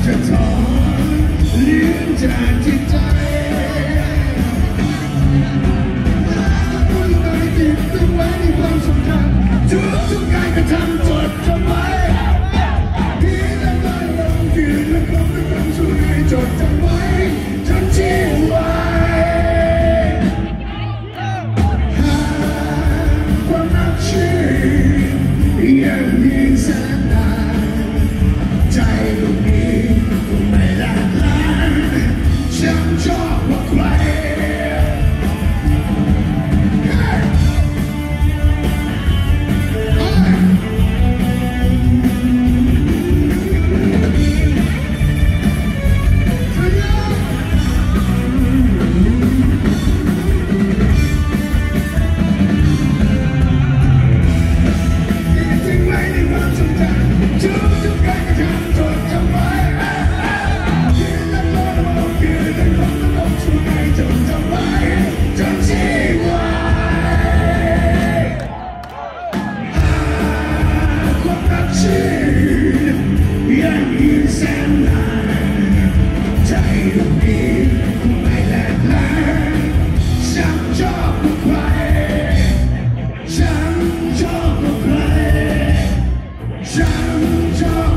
จะถอนเลี้ยงจากจิตใจคุณเคยติดตั้งไว้ในความทรงจำทุกการกระทำจดจำไว้ที่ละลายลงคืนและคงเป็นความช่วยจดจำไว้จนชีวาความรักชื่อยังมีแสนนานใจลูกนี้คงไม่หลากหลายฉันชอบว่าใครยังยืนแสนนานใจดวงนี้คงไม่แหลกลายฉันชอบกับใครฉันชอบกับใครฉันชอบ